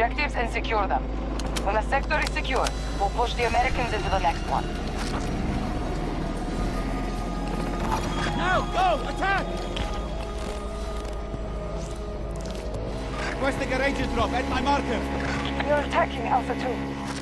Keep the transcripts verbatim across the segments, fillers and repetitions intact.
objectives and secure them. When the sector is secure, we'll push the Americans into the next one. Now, go! Attack! Requesting a ranger drop at my marker. We are attacking Alpha two.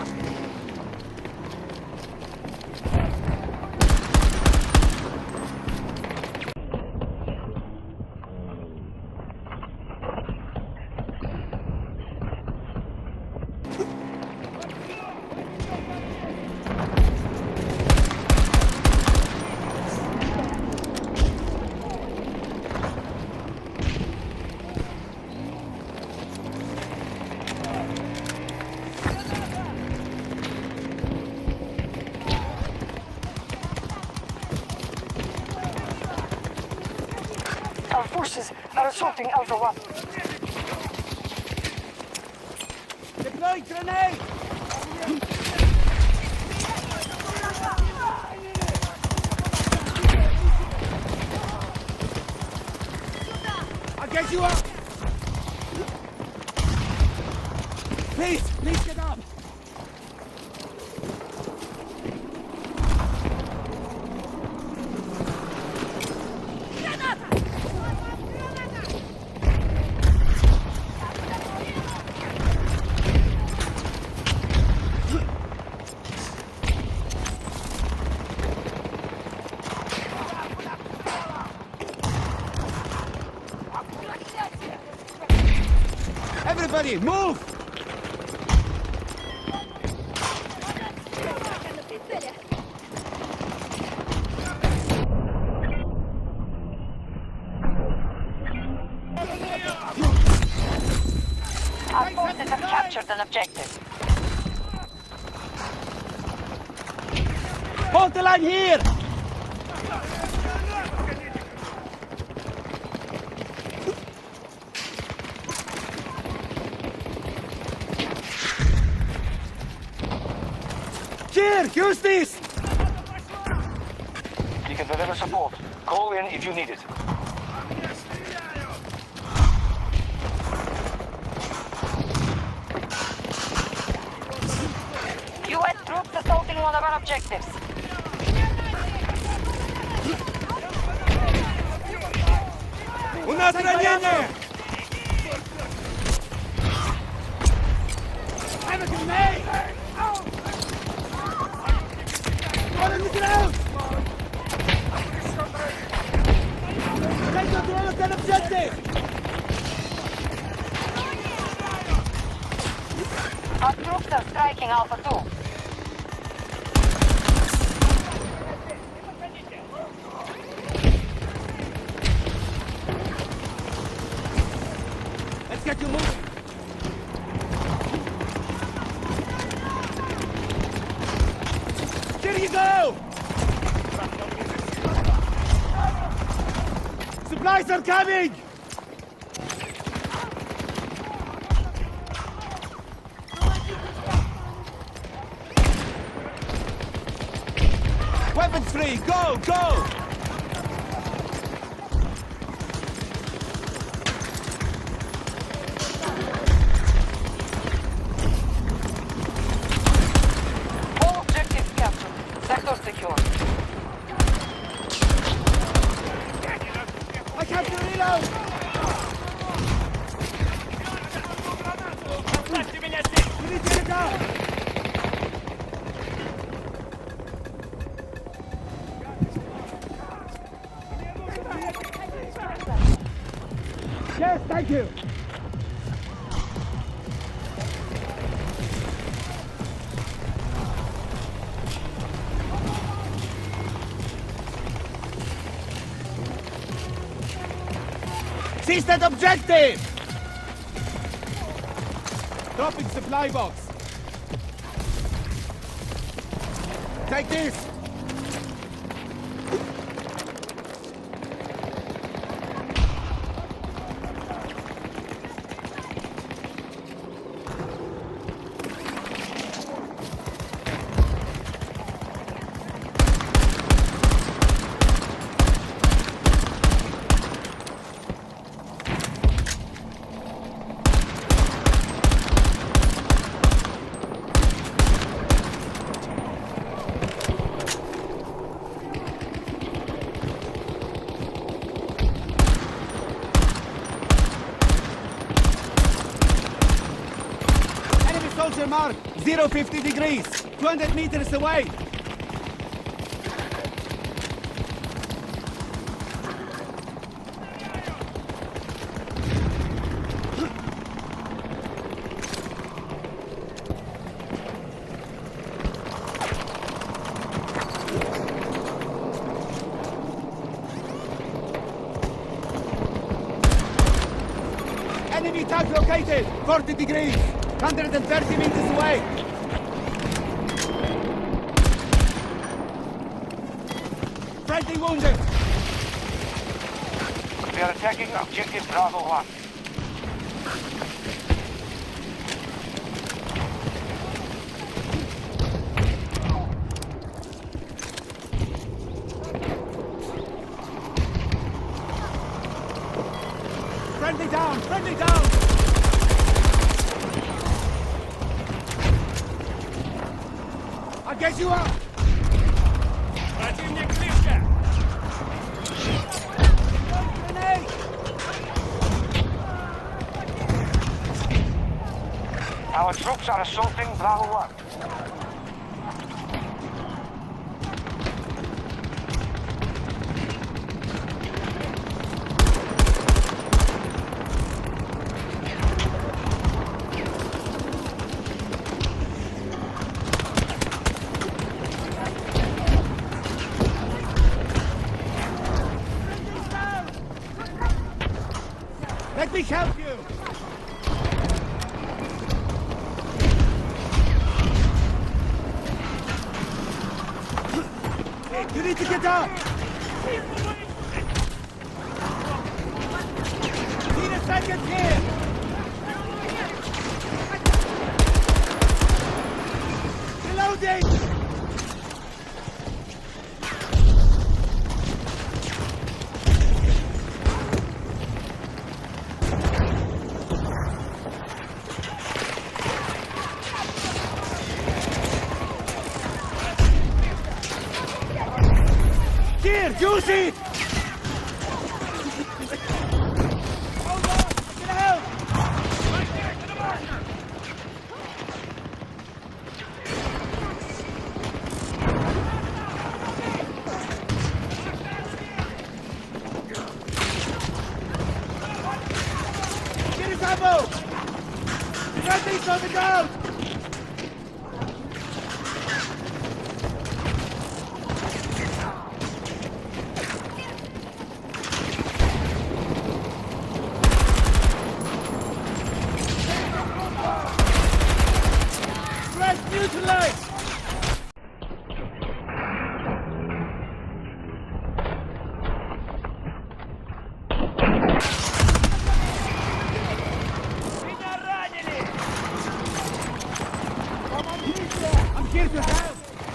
Our forces are assaulting Alpha one. Deploy grenade! I'll get you up! Please, please get up! Everybody, move! Our forces have captured an objective. Hold the line here! Here, use this! You can deliver support. Call in if you need it. U S troops assaulting one of our objectives. У нас ранение! I'm a grenade! One on the ground! Take control of that objective! Our troops are striking Alpha two. Let's get you moving! Here you go! Supplies are coming! Weapons free! Go! Go! All objectives captured. Sector secure. I have to reload! We need to get out! Yes, thank you! Seize that objective! Dropping supply box. Take this! Soldier mark, zero fifty degrees, two hundred meters away. Enemy tank located, forty degrees, one hundred thirty meters away. Friendly wounded. We are attacking objective Bravo one. Friendly down, friendly down. I'll get you up. Противник близко! Grenade. Our troops are assaulting Bravo one. Let me help you. You need to get up. Need a second here. Reloading. Here, use it! Hold on! Get help! Right there, to the marker! Get his ammo! Friendly's on the ground! Threat neutralized! Меня ранили! I'm here to help!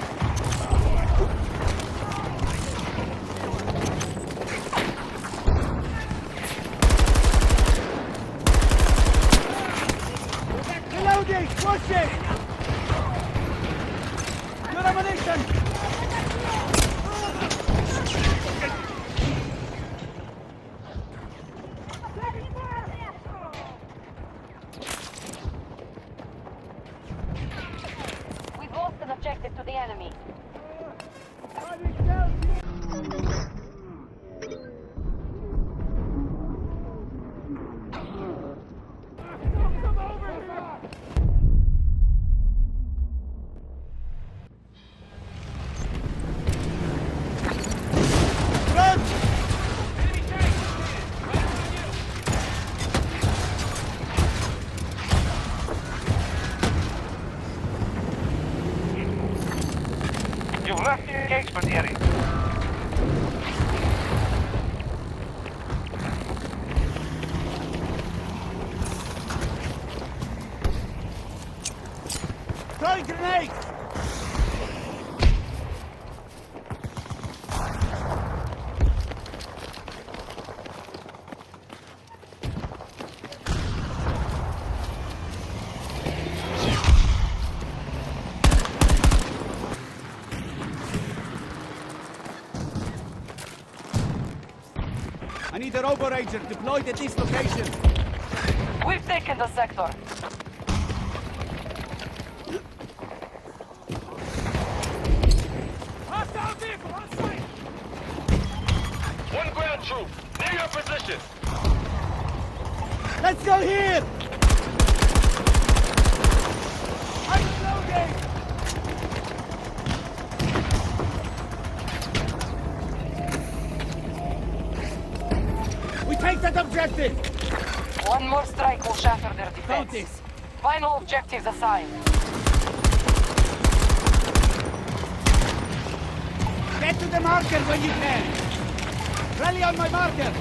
Reloading! Push it! Good ammunition! We've lost an objective to the enemy. Run! Enemy tank! Right on you! You've left the engagement area. Throwing grenade! I need a robo ranger deployed at this location. We've taken the sector. position. Let's go here! I'm loading! We take that objective! One more strike will shatter their defense. Notice! Final objectives assigned. Get to the marker when you can! Rally on my marker!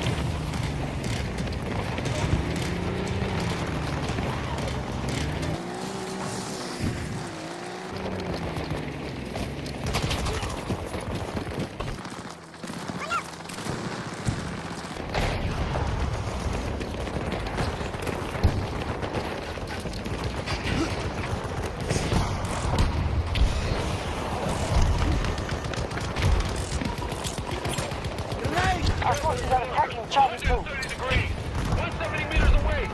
Our forces are attacking Charlie two. thirty degrees. one hundred seventy meters away.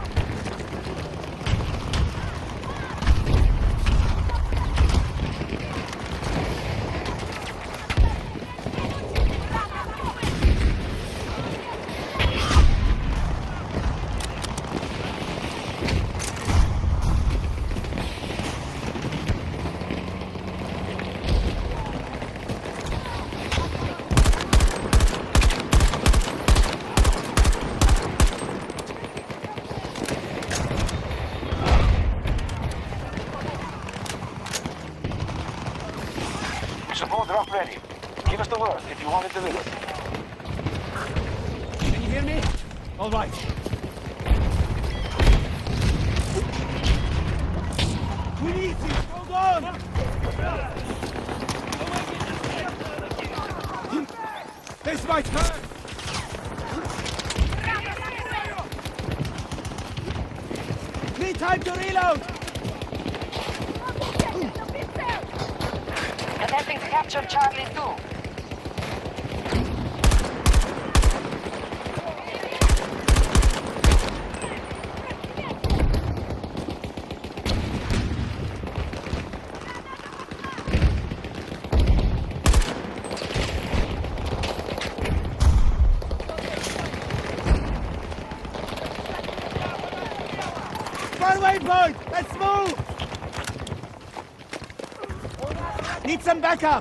Support drop ready. Give us the word if you want it delivered. Can you hear me? All right. We need you! Hold on! This might hurt! Need time to reload! Attempting to capture Charlie two. Faraway point! Let's move! Need some backup!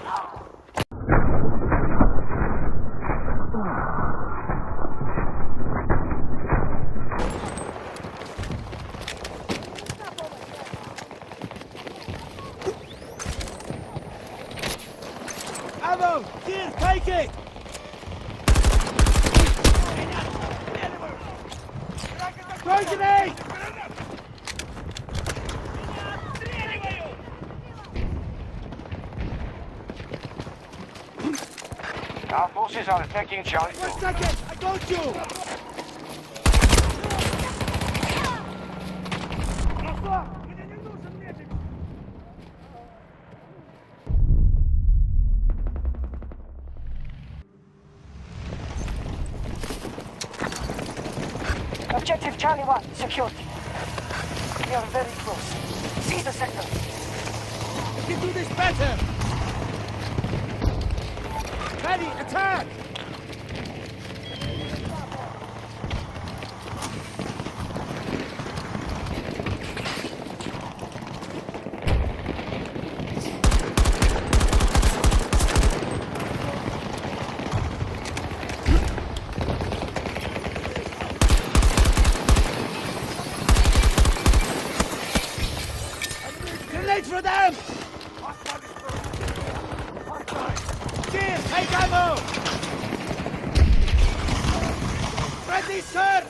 Ammo! Here, take it! Try grenade! Our forces are attacking Charlie two. One second! I got you! Objective Charlie one secured. We are very close. See the sector. We can do this better! Ready, attack! Grenade for them! Gear, take ammo! Ready, sir!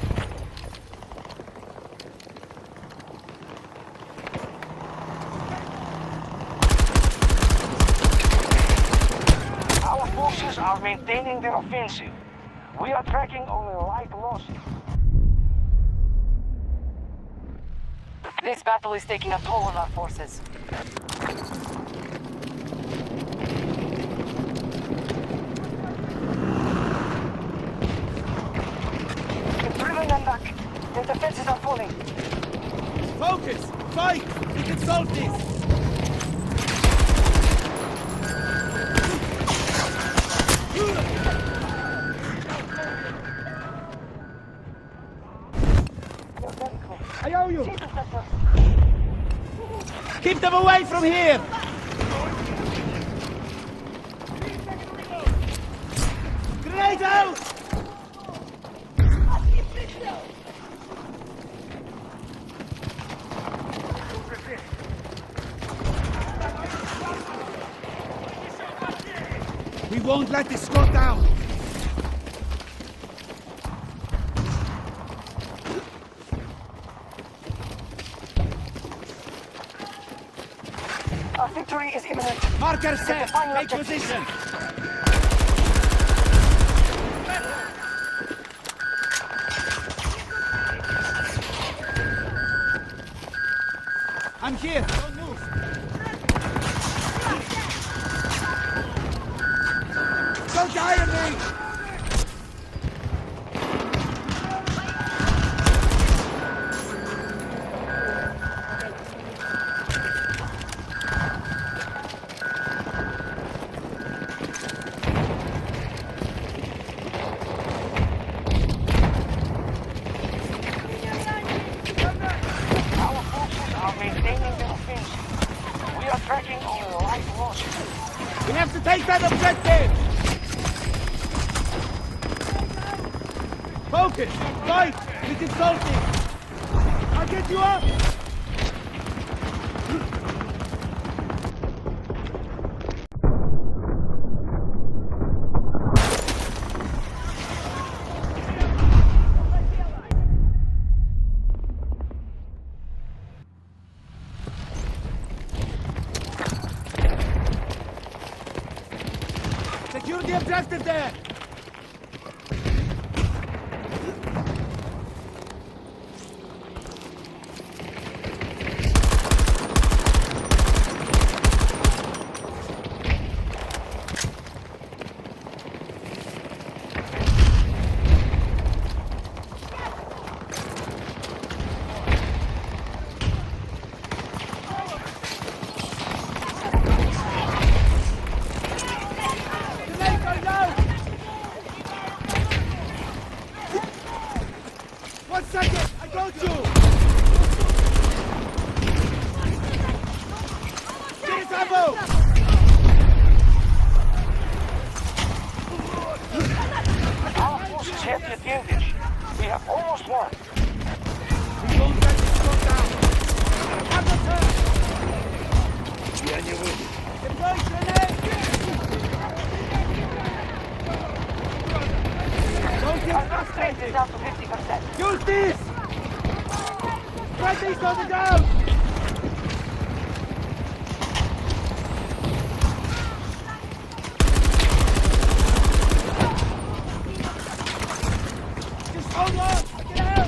Our forces are maintaining their offensive. We are tracking only light losses. This battle is taking a toll on our forces. We've driven them back. Their defenses are falling. Focus! Fight! We can solve this! Inspector. Keep them away from here! Grenade out! We won't let this go down! Our victory is imminent. Marker set! final Take objective. position! I'm here! Don't move! Don't die on me! Our forces are maintaining the offensive. We are tracking only light losses. We have to take that objective! Focus! Fight! This is salty! I'll get you up! Secure the objective there! One second! I got you! Get his ammo! Our forces have the advantage. We have almost won. We won't let this go down! Have the turn! Я не выйду. Deploy grenade! Don't get Our strength is frustrated! down to fifty percent. Use this! Try these on the ground! Just hold on! Get out!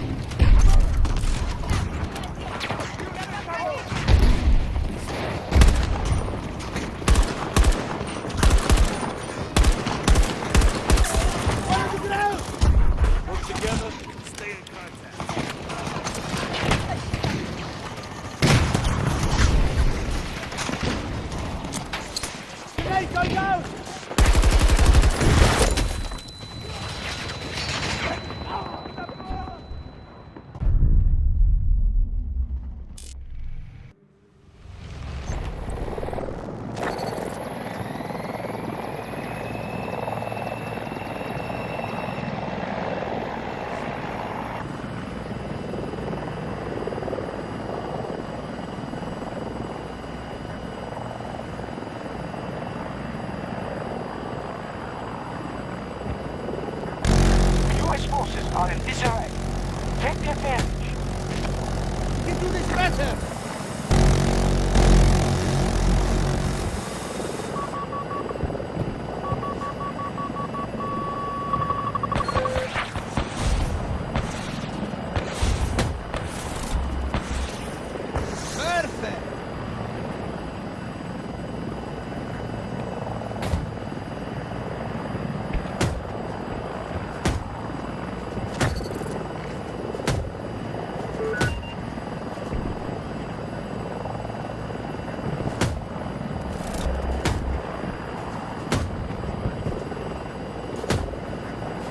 Why don't you get out? Work together, stay in contact. Grenade going out! U S forces are in disarray. Take the advantage. We can do this better! Perfect!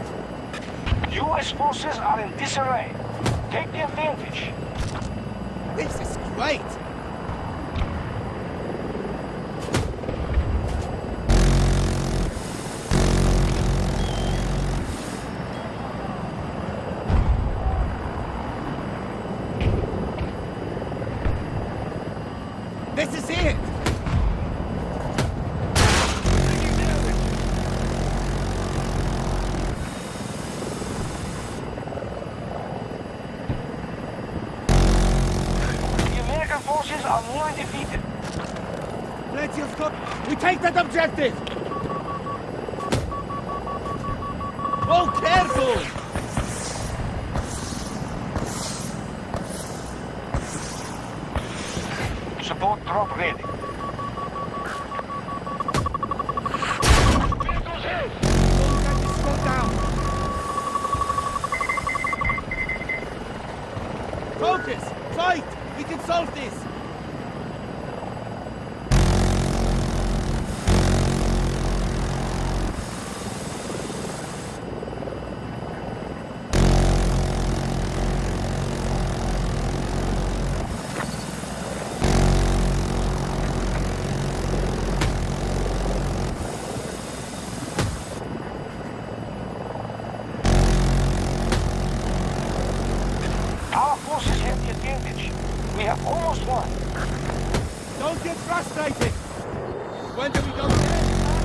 U S forces are in disarray. Take the advantage. This is great! This is it! The American forces are nearly defeated. Plenty of stuff. We take that objective! Oh, careful! Support drop ready. Vehicles hit! Don't let this go down! Focus! Fight! We can solve this! Our forces have the advantage. We have almost won. Don't get frustrated! When do we go there?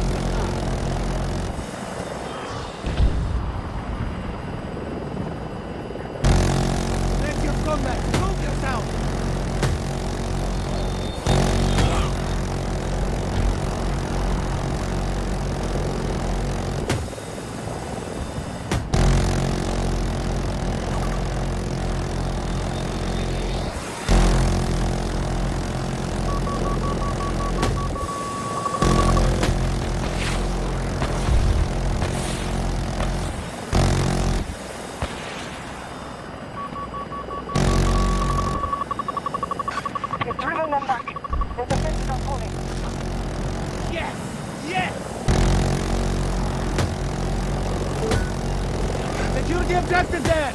Plenty of combat! Prove yourself! We've driven them back. The defenses are falling. Yes! Yes! Secure the objective there!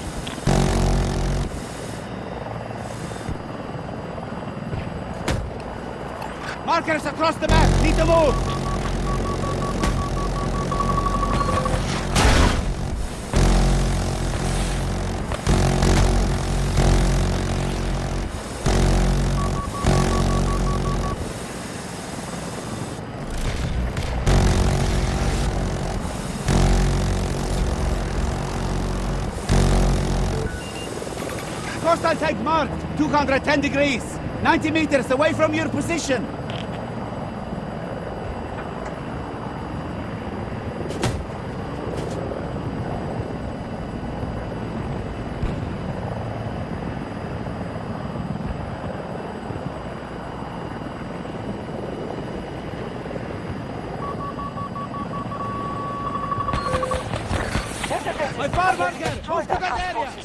Markers across the map! Need to move! Hostile tank marked, two hundred ten degrees, ninety meters away from your position. My far marker, move to that area.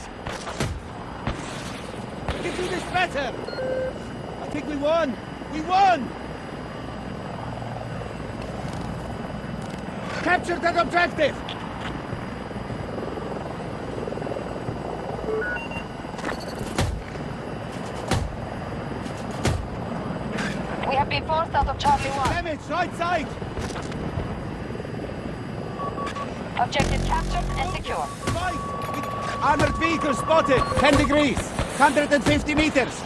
We can do this better! I think we won! We won! Capture that objective! We have been forced out of Charlie one. Damage, right side! Objective captured and secure. Right! We- Armored vehicle spotted! ten degrees! one hundred fifty meters!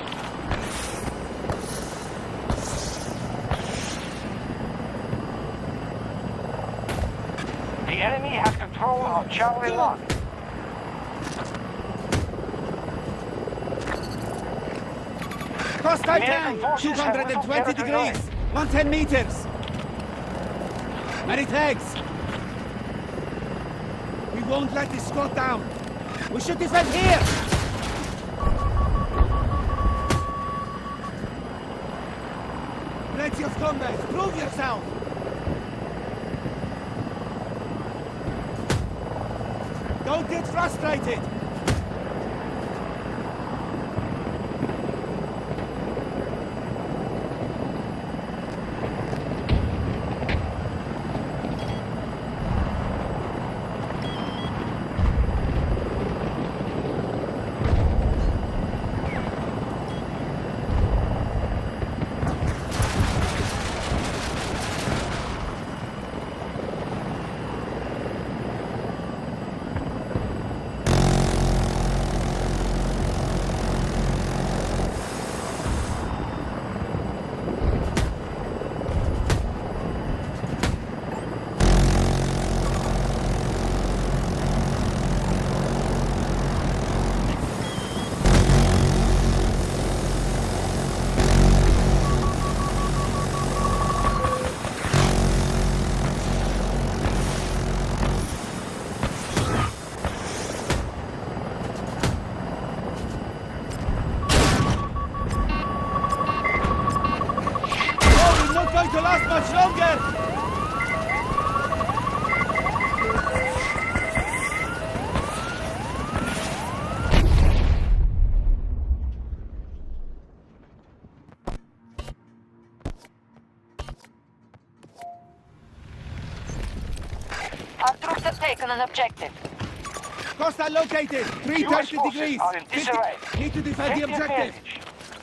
The enemy has control of Charlie one. Hostile American tank! forces two hundred have twenty little territory degrees! one hundred ten meters! Many tags! We won't let this go down! We should defend here! Plenty of combat! Prove yourself! Don't get frustrated! going to last much longer! Our troops have taken an objective. Costa located! three U S thirty forces degrees! are in disarray. Need to defend Take the objective! advantage.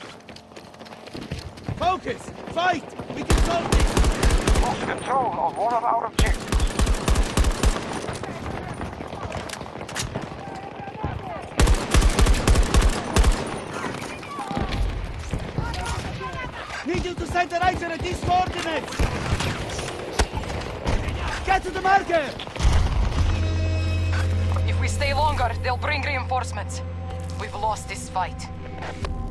Focus! Fight! We can solve this! Lost control of one of our objectives. Need you to send the Riser at these coordinates! Get to the marker! If we stay longer, they'll bring reinforcements. We've lost this fight.